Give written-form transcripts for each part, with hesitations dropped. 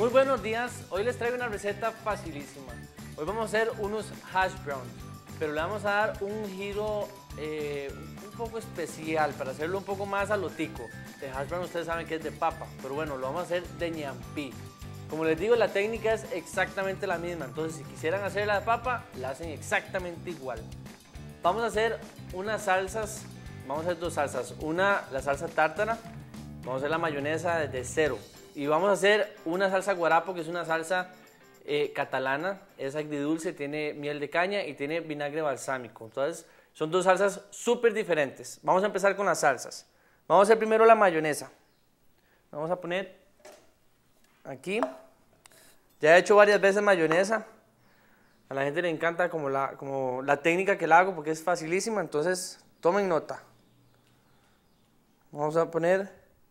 Muy buenos días, hoy les traigo una receta facilísima. Hoy vamos a hacer unos hash browns, pero le vamos a dar un giro un poco especial para hacerlo un poco más a lo tico. El hash brown ustedes saben que es de papa, pero bueno, lo vamos a hacer de ñampí. Como les digo, la técnica es exactamente la misma, entonces si quisieran hacer la de papa, la hacen exactamente igual. Vamos a hacer unas salsas, vamos a hacer dos salsas, una la salsa tártara, vamos a hacer la mayonesa desde cero y vamos a hacer una salsa guarapo que es una salsa catalana, es agridulce, tiene miel de caña y tiene vinagre balsámico, entonces son dos salsas súper diferentes. Vamos a empezar con las salsas, vamos a hacer primero la mayonesa, vamos a poner aquí, ya he hecho varias veces mayonesa. A la gente le encanta como la técnica que la hago porque es facilísima, entonces tomen nota. Vamos a poner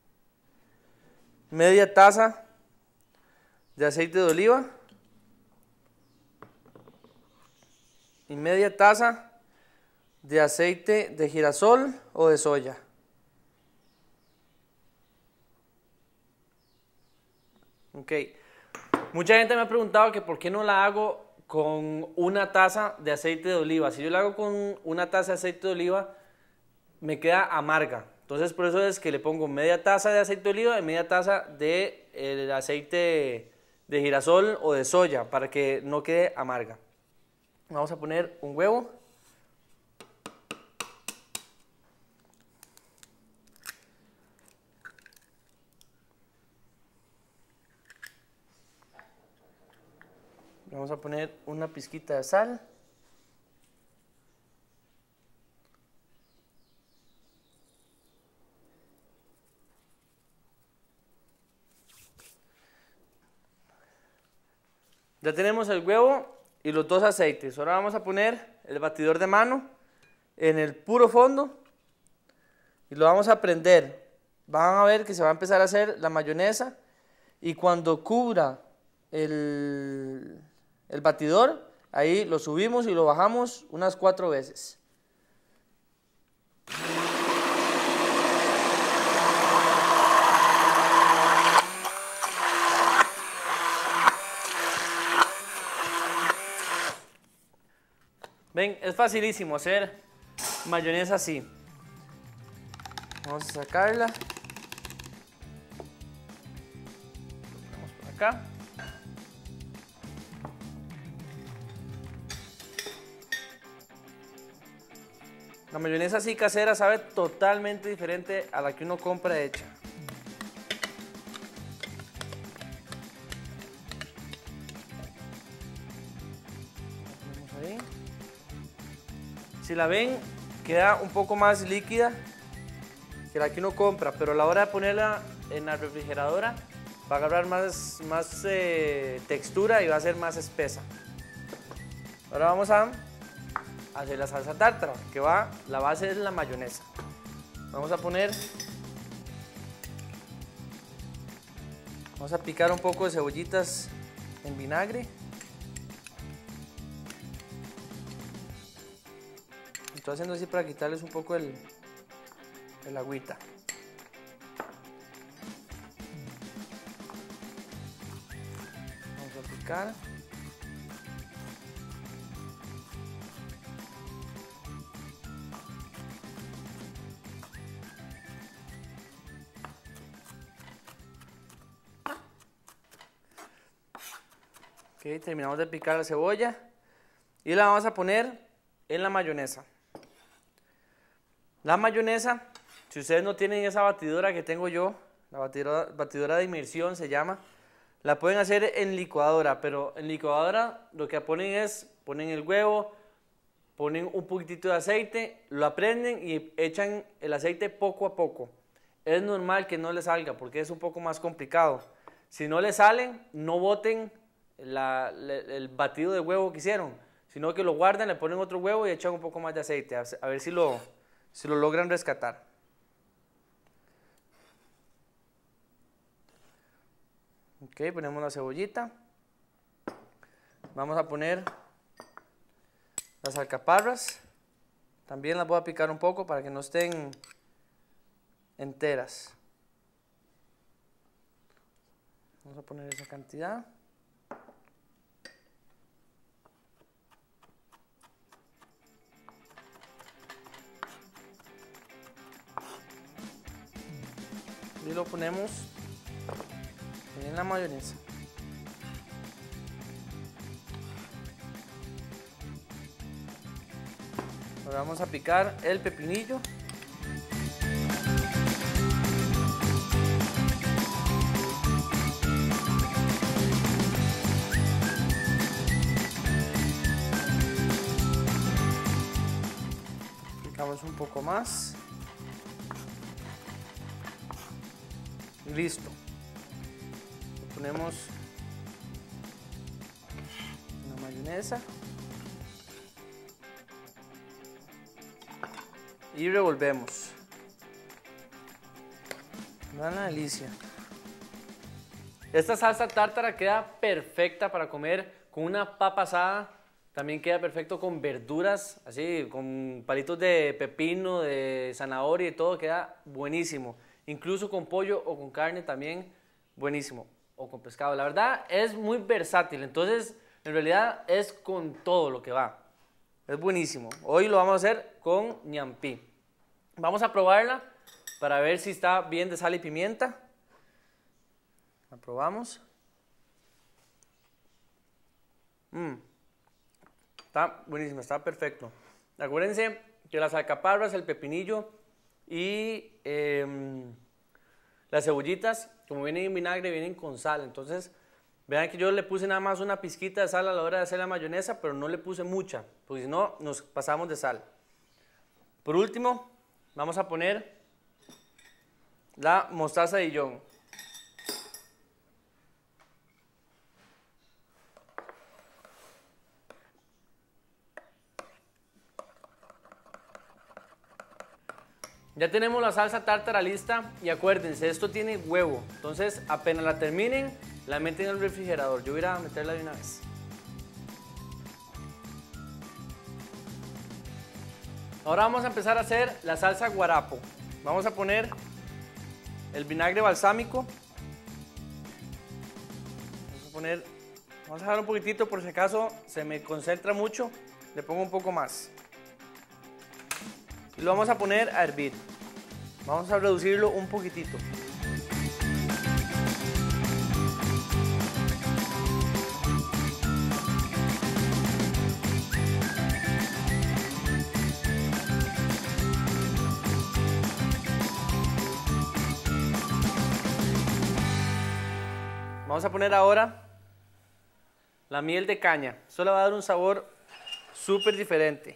media taza de aceite de oliva y media taza de aceite de girasol o de soya. Ok, mucha gente me ha preguntado que por qué no la hago con una taza de aceite de oliva. Si yo la hago con una taza de aceite de oliva, me queda amarga. Entonces, por eso es que le pongo media taza de aceite de oliva y media taza de aceite de girasol o de soya para que no quede amarga. Vamos a poner un huevo. Vamos a poner una pizquita de sal. Ya tenemos el huevo y los dos aceites. Ahora vamos a poner el batidor de mano en el puro fondo y lo vamos a prender. Van a ver que se va a empezar a hacer la mayonesa y cuando cubra el batidor, ahí lo subimos y lo bajamos unas 4 veces. Ven, es facilísimo hacer mayonesa así. Vamos a sacarla. Vamos por acá. La mayonesa así casera sabe totalmente diferente a la que uno compra hecha. Ahí. Si la ven, queda un poco más líquida que la que uno compra, pero a la hora de ponerla en la refrigeradora va a agarrar más textura y va a ser más espesa. Ahora vamos a hacer la salsa tártara, que la base es la mayonesa. Vamos a picar un poco de cebollitas en vinagre. Estoy haciendo así para quitarles un poco el agüita. Vamos a picar. Ok, terminamos de picar la cebolla y la vamos a poner en la mayonesa. La mayonesa, si ustedes no tienen esa batidora que tengo yo, la batidora de inmersión se llama, la pueden hacer en licuadora, pero en licuadora lo que ponen el huevo, ponen un poquitito de aceite, lo prenden y echan el aceite poco a poco. Es normal que no les salga porque es un poco más complicado. Si no les salen, no boten el batido de huevo que hicieron, sino que lo guardan, le ponen otro huevo y echan un poco más de aceite, a ver si lo logran rescatar. Ok, ponemos la cebollita. Vamos a poner las alcaparras. También las voy a picar un poco para que no estén enteras. Vamos a poner esa cantidad. Y lo ponemos en la mayonesa. Ahora vamos a picar el pepinillo. Picamos un poco más. Listo. Le ponemos una mayonesa y revolvemos. Una delicia. Esta salsa tártara queda perfecta para comer con una papa asada. También queda perfecto con verduras, así, con palitos de pepino, de zanahoria y todo, queda buenísimo. Incluso con pollo o con carne también, buenísimo. O con pescado. La verdad es muy versátil, entonces en realidad es con todo lo que va. Es buenísimo. Hoy lo vamos a hacer con ñampí. Vamos a probarla para ver si está bien de sal y pimienta. La probamos. Está buenísimo, está perfecto. Acuérdense que las alcaparras, el pepinillo y las cebollitas, como vienen en vinagre, vienen con sal. Entonces, vean que yo le puse nada más una pizquita de sal a la hora de hacer la mayonesa, pero no le puse mucha, porque si no, nos pasamos de sal. Por último, vamos a poner la mostaza de Dijon. Ya tenemos la salsa tártara lista y acuérdense, esto tiene huevo, entonces apenas la terminen, la meten en el refrigerador. Yo voy a ir a meterla de una vez. Ahora vamos a empezar a hacer la salsa guarapo. Vamos a poner el vinagre balsámico. Vamos a dejar un poquitito por si acaso se me concentra mucho, le pongo un poco más. Y lo vamos a poner a hervir. Vamos a reducirlo un poquitito. Vamos a poner ahora la miel de caña. Esto le va a dar un sabor súper diferente.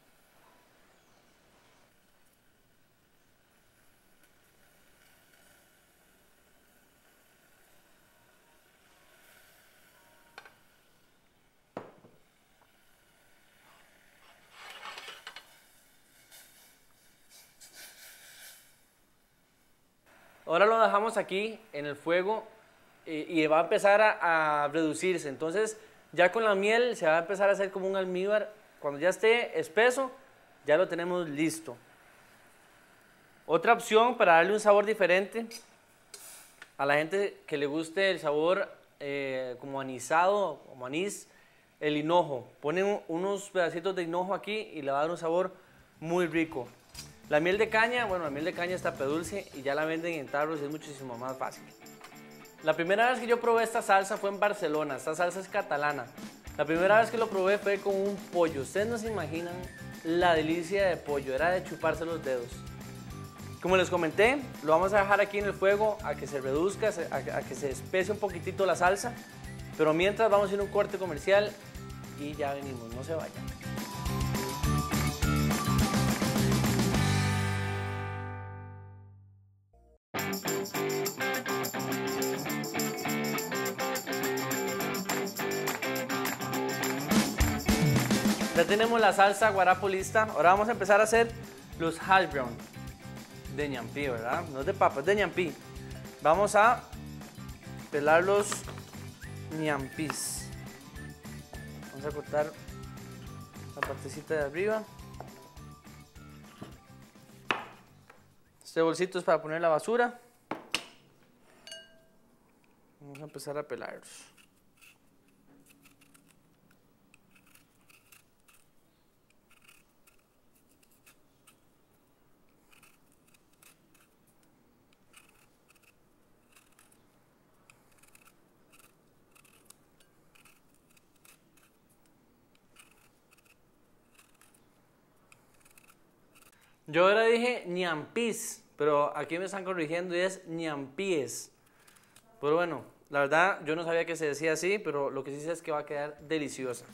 Ahora lo dejamos aquí en el fuego y va a empezar a reducirse. Entonces ya con la miel se va a empezar a hacer como un almíbar. Cuando ya esté espeso, ya lo tenemos listo. Otra opción para darle un sabor diferente a la gente que le guste el sabor como anisado, como anís, el hinojo. Ponen unos pedacitos de hinojo aquí y le va a dar un sabor muy rico. La miel de caña, bueno, la miel de caña está pedulce y ya la venden en tarros y es muchísimo más fácil. La primera vez que yo probé esta salsa fue en Barcelona. Esta salsa es catalana. La primera vez que lo probé fue con un pollo. Ustedes no se imaginan la delicia de pollo, era de chuparse los dedos. Como les comenté, lo vamos a dejar aquí en el fuego a que se reduzca, a que se espese un poquitito la salsa. Pero mientras vamos a ir a un corte comercial y ya venimos, no se vayan. Ya tenemos la salsa guarapo lista. Ahora vamos a empezar a hacer los hash brown de ñampí, ¿verdad? No es de papa, es de ñampí. Vamos a pelar los ñampís. Vamos a cortar la partecita de arriba. Este bolsito es para poner la basura. Vamos a empezar a pelarlos. Yo ahora dije ñampis, pero aquí me están corrigiendo y es ñampíes. Pero bueno, la verdad yo no sabía que se decía así, pero lo que sí sé es que va a quedar deliciosa.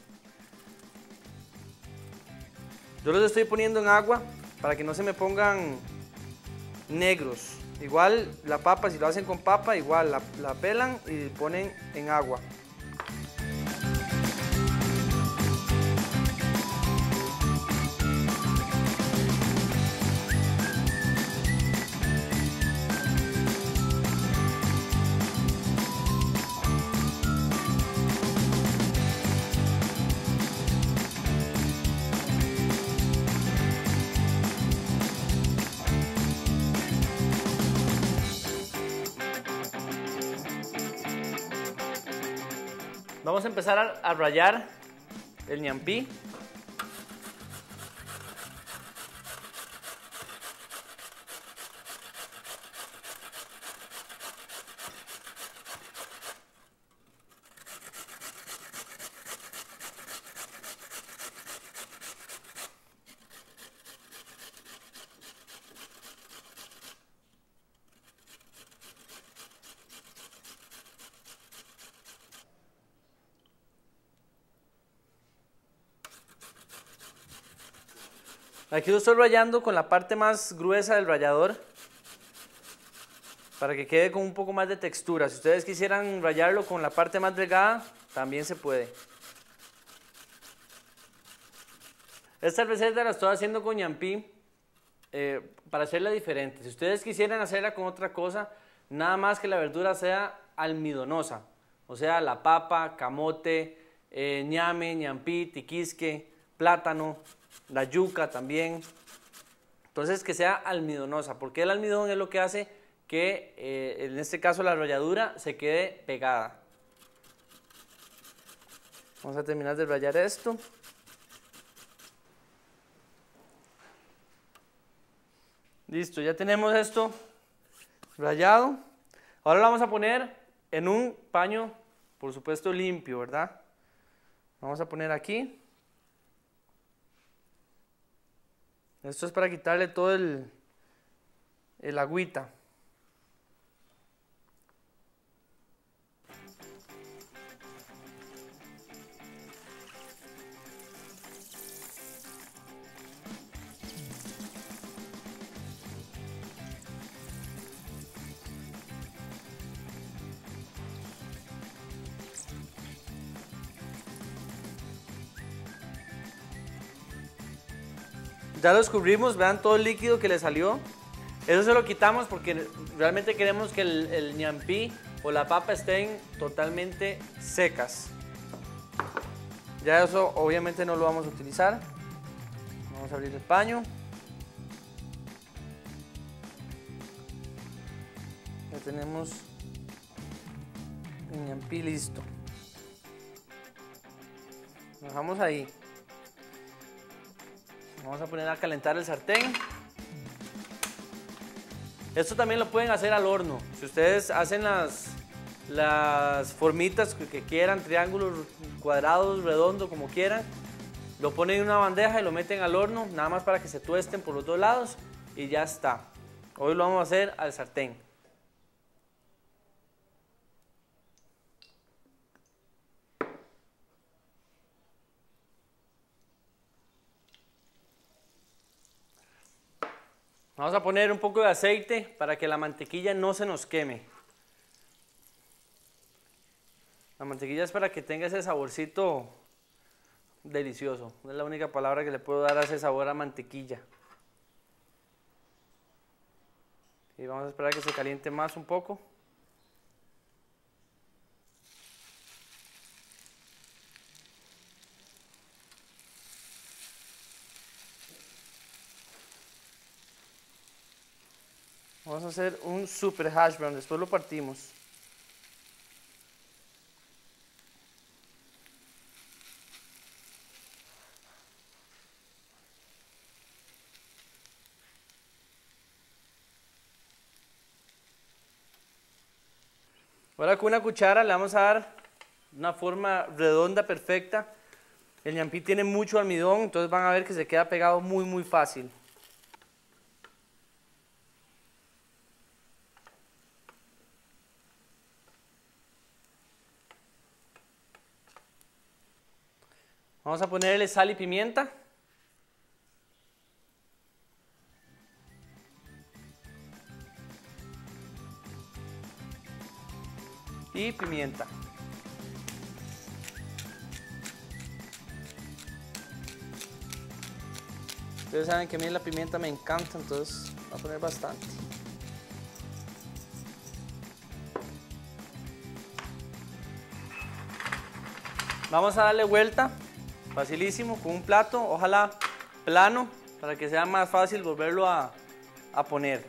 Yo los estoy poniendo en agua para que no se me pongan negros. Igual la papa, si lo hacen con papa, igual la pelan y ponen en agua. Vamos a empezar a rallar el ñampí. Aquí lo estoy rallando con la parte más gruesa del rallador para que quede con un poco más de textura. Si ustedes quisieran rallarlo con la parte más delgada, también se puede. Esta receta la estoy haciendo con ñampí para hacerla diferente. Si ustedes quisieran hacerla con otra cosa, nada más que la verdura sea almidonosa. O sea, la papa, camote, ñame, ñampí, tiquisque, plátano, la yuca también. Entonces que sea almidonosa, porque el almidón es lo que hace que en este caso la ralladura se quede pegada. Vamos a terminar de rallar esto. Listo, ya tenemos esto rallado. Ahora lo vamos a poner en un paño, por supuesto limpio, ¿verdad? Vamos a poner aquí. Esto es para quitarle todo el agüita. Ya lo escurrimos, vean todo el líquido que le salió. Eso se lo quitamos porque realmente queremos que el ñampí o la papa estén totalmente secas. Ya eso obviamente no lo vamos a utilizar. Vamos a abrir el paño. Ya tenemos el ñampí listo. Lo dejamos ahí. Vamos a poner a calentar el sartén. Esto también lo pueden hacer al horno. Si ustedes hacen las formitas que quieran, triángulos, cuadrados, redondos, como quieran, lo ponen en una bandeja y lo meten al horno, nada más para que se tuesten por los dos lados y ya está. Hoy lo vamos a hacer al sartén. Vamos a poner un poco de aceite para que la mantequilla no se nos queme. La mantequilla es para que tenga ese saborcito delicioso. Es la única palabra que le puedo dar a ese sabor a mantequilla. Y vamos a esperar a que se caliente más un poco. Vamos a hacer un super hash brown, después lo partimos. Ahora con una cuchara le vamos a dar una forma redonda perfecta. El ñampí tiene mucho almidón, entonces van a ver que se queda pegado muy fácil. Vamos a ponerle sal y pimienta. Y pimienta. Ustedes saben que a mí la pimienta me encanta, entonces voy a poner bastante. Vamos a darle vuelta, facilísimo, con un plato, ojalá plano, para que sea más fácil volverlo a poner.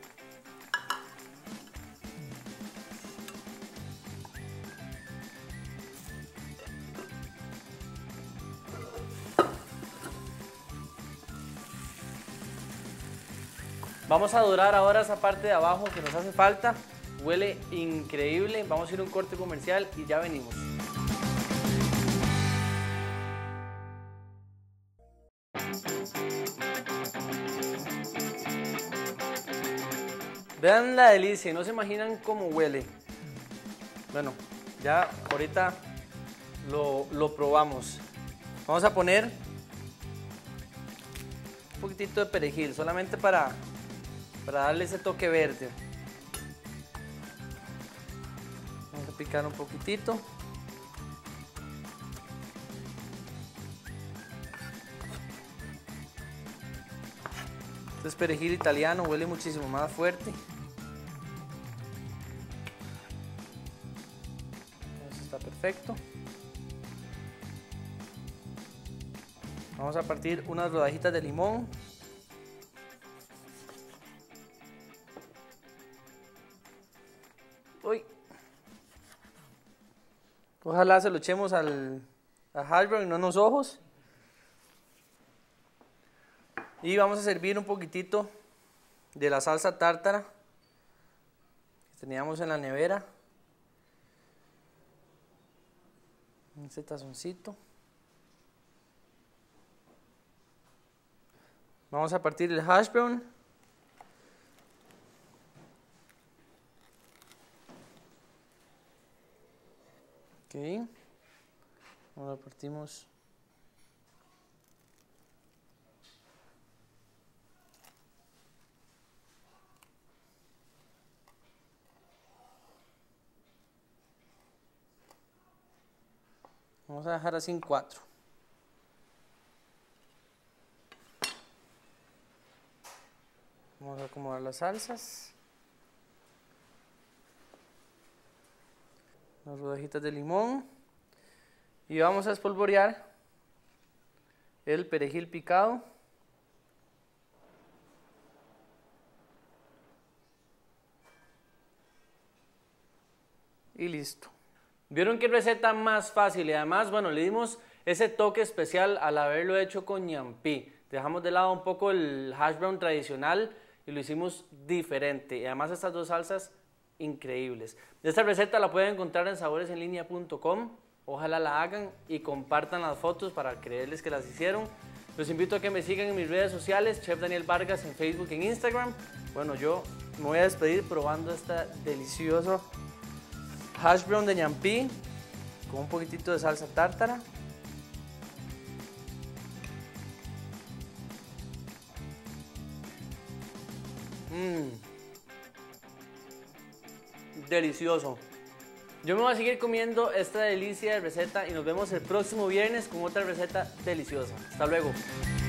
Vamos a dorar ahora esa parte de abajo que nos hace falta. Huele increíble. Vamos a ir a un corte comercial y ya venimos. Vean la delicia, no se imaginan cómo huele. Bueno, ya ahorita lo probamos. Vamos a poner un poquitito de perejil, solamente para darle ese toque verde. Vamos a picar un poquitito. Este es perejil italiano, huele muchísimo más fuerte. Eso está perfecto. Vamos a partir unas rodajitas de limón. Uy. Ojalá se lo echemos al hash brown y no en los ojos. Y vamos a servir un poquitito de la salsa tártara que teníamos en la nevera. Este tazoncito. Vamos a partir el hash brown. Ok. Ahora partimos. Vamos a dejar así en 4. Vamos a acomodar las salsas. Las rodajitas de limón. Y vamos a espolvorear el perejil picado. Y listo. ¿Vieron qué receta más fácil? Y además, bueno, le dimos ese toque especial al haberlo hecho con ñampí. Dejamos de lado un poco el hash brown tradicional y lo hicimos diferente. Y además estas dos salsas increíbles. Esta receta la pueden encontrar en saboresenlinea.com. Ojalá la hagan y compartan las fotos para creerles que las hicieron. Los invito a que me sigan en mis redes sociales, Chef Daniel Vargas en Facebook y en Instagram. Bueno, yo me voy a despedir probando esta deliciosa hash brown de ñampí con un poquitito de salsa tártara. Delicioso. Yo me voy a seguir comiendo esta delicia de receta y nos vemos el próximo viernes con otra receta deliciosa. Hasta luego.